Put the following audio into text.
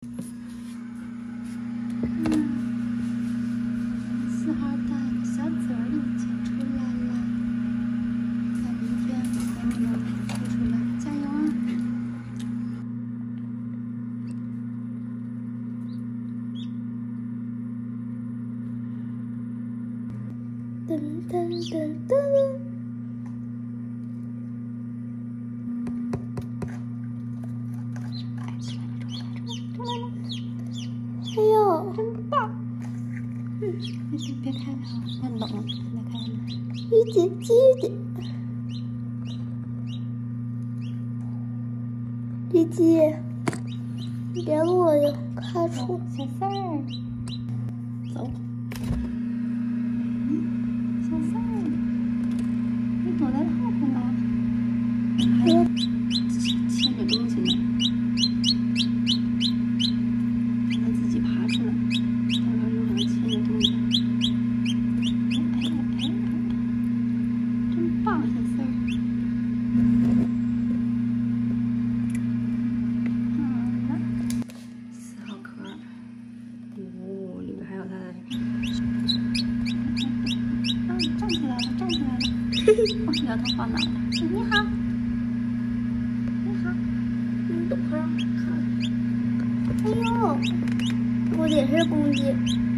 4号蛋小籽儿已经出来了，看明天能不能孵出来，加油啊！噔噔噔噔噔。哎呦，真棒！别开了啊，太冷了，来开了。一姐姐的，丽姐，你别录了，就开出小四儿，走。小四儿，你躲在后头了，还牵着东西呢。站起来了，站起来了！我摇头晃脑的。你好，你好，你等会儿看。哎呦，我也是公鸡。